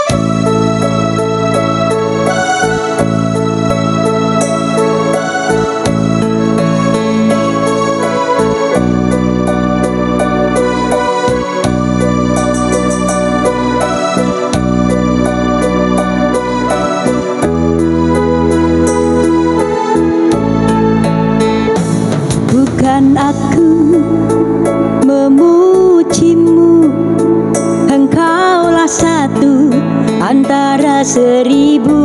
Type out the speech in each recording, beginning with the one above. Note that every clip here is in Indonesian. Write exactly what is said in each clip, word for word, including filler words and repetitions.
Bukan aku memujimu, engkaulah satu antara seribu.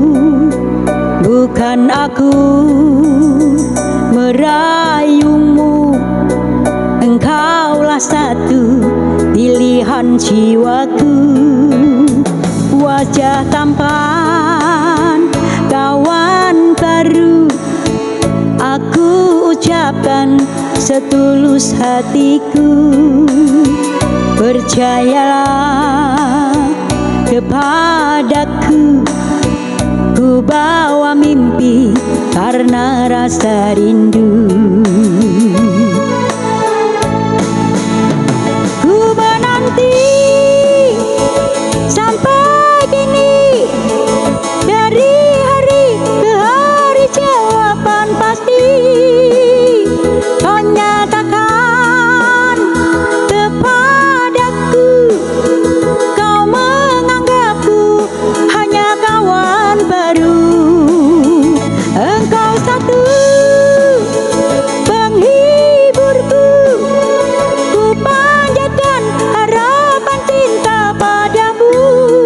Bukan aku merayumu, engkaulah satu pilihan jiwaku. Wajah tampan kawan baru, aku ucapkan setulus hatiku. Percayalah kepadaku, ku bawa mimpi karena rasa rindu. Ku menanti sampai kini, dari hari ke hari jawaban pasti. Kau nyatakan kepadaku, kau menganggapku hanya kawan baru. Engkau satu penghiburku, ku panjatkan harapan cinta padamu.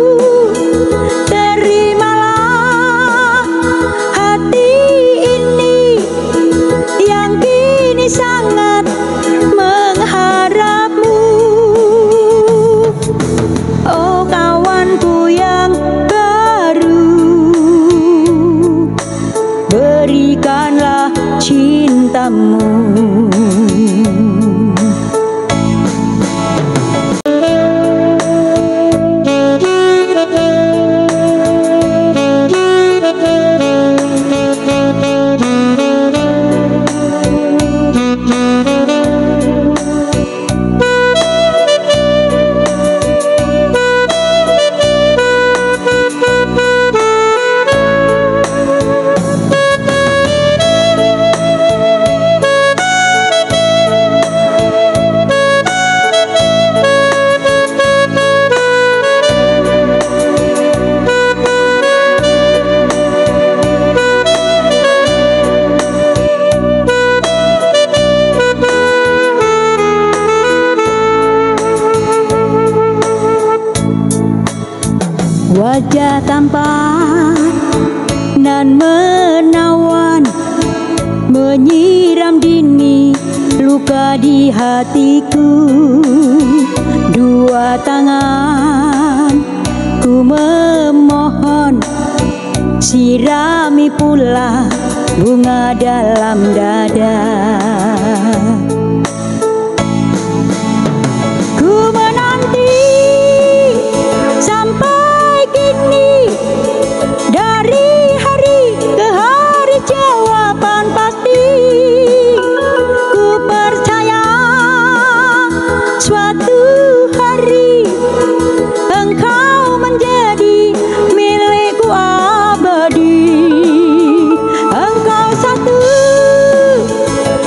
Terimalah hati ini yang kini sangat mengharapmu. Oh kawanku yang baru, berikanlah cintamu. Wajah tampan nan menawan, menyiram dini luka di hatiku. Dua tangan ku memohon, sirami pula bunga dalam dada. Ku menanti sampai kini, dari hari ke hari jawaban pasti. Ku percaya suatu hari engkau menjadi milikku abadi. Engkau satu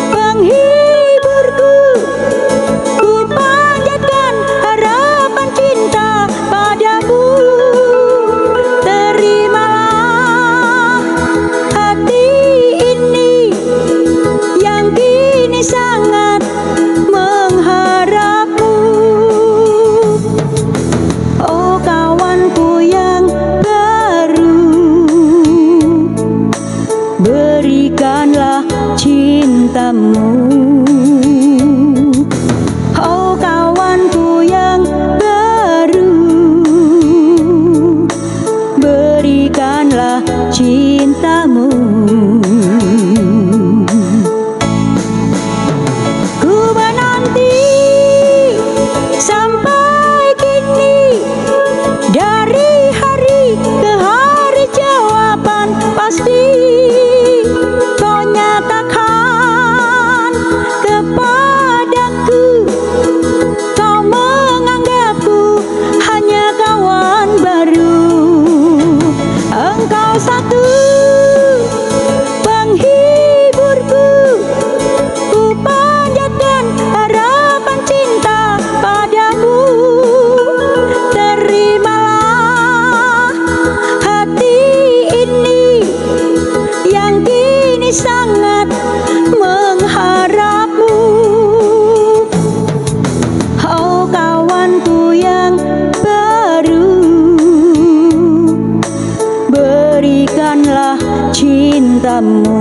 kamu.